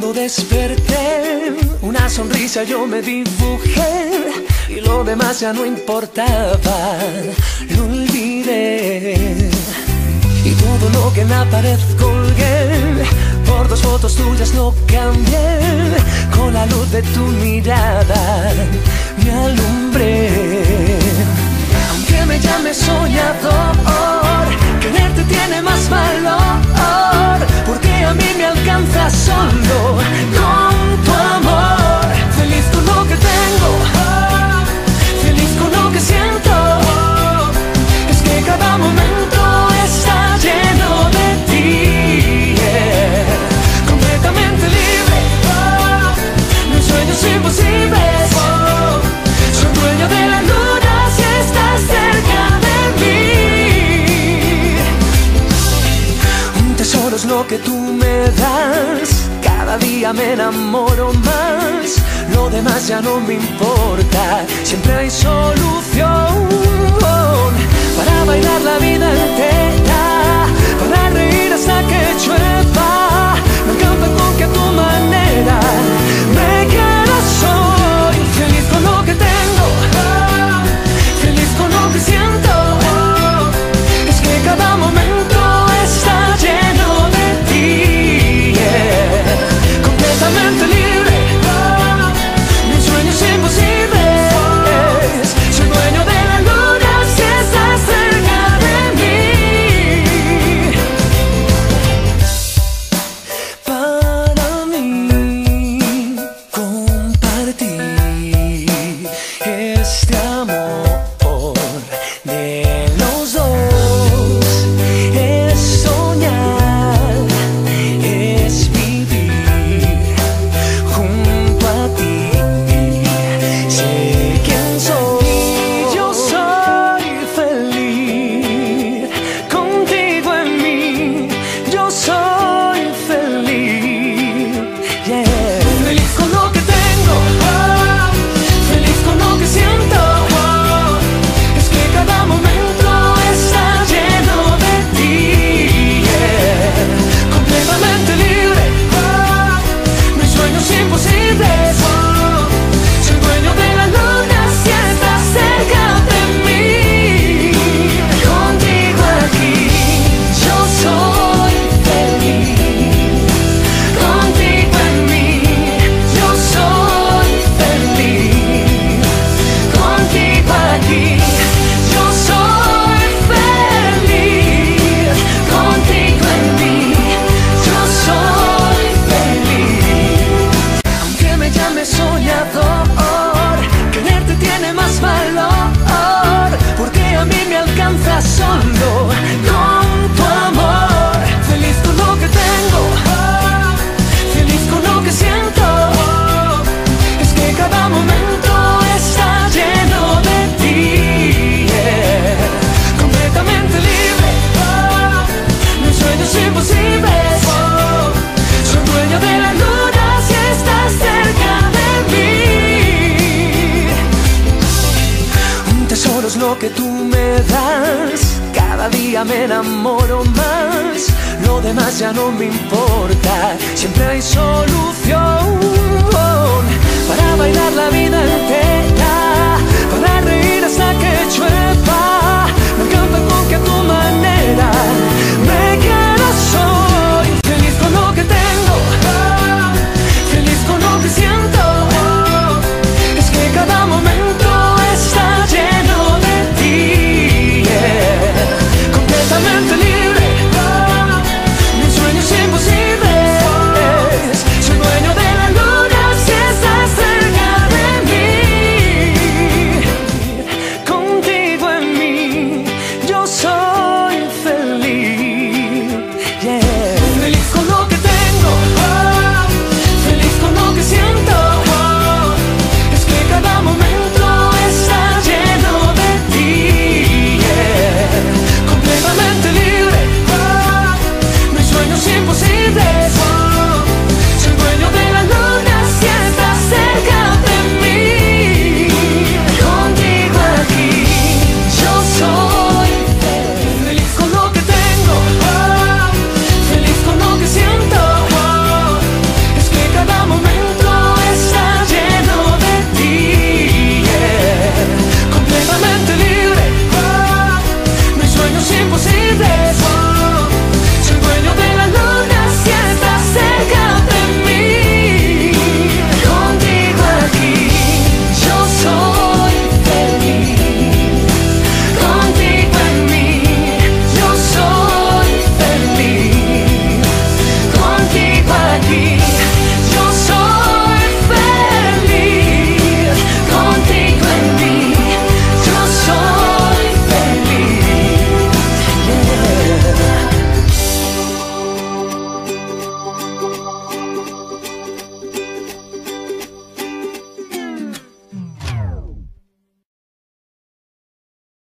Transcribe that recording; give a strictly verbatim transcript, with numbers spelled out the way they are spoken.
Cuando desperté, una sonrisa yo me dibujé y lo demás ya no importaba, lo olvidé. Y todo lo que en la pared colgué, por dos fotos tuyas lo cambié. Con la luz de tu mirada me alumbré. Aunque me llames soñador, quererte tiene más valor, porque a mí me alcanza solo con tu amor. Feliz con lo que tengo, feliz con lo que siento. Es que cada momento está lleno de ti, yeah. Completamente libre, no hay sueños imposibles. Soy dueño de la luna si estás cerca de mí. Un tesoro es lo que tú me das, cada día me enamoro más. Lo demás ya no me importa, siempre hay solución para bailar la vida entera, para reír hasta que llueva. Me encanta con que a tu manera me quieras. Soy feliz con lo que tengo, feliz con lo que siento. Es que cada momento está lleno de ti, yeah. Completamente libre, mis sueños imposibles. Soy dueño de la luna si estás cerca de mí. Para mí compartir este amor de los dos es soñar, es vivir junto a ti. Sé quién soy y yo soy feliz contigo en mí. Yo soy feliz, yeah. Feliz con lo que tengo, feliz con lo que siento. Es que cada momento está lleno de ti, yeah. Completamente libre, mis sueños imposibles. Soy dueño de la luna si estás cerca de mí. Contigo aquí yo soy feliz. Contigo en mí yo soy feliz. Contigo aquí yo soy feliz. Contigo en mí yo soy feliz. Aunque me llames soñador, quererte tiene más valor, porque a mí me alcanza solo con tu amor. Feliz con lo que tengo, feliz con lo que siento. Es que cada momento está lleno de ti, yeah. Completamente libre, no hay sueños imposibles. Soy dueño de la luna si estás cerca de mí. Un tesoro es lo que tú me das, cada día me enamoro más. Lo demás ya no me importa, siempre hay solución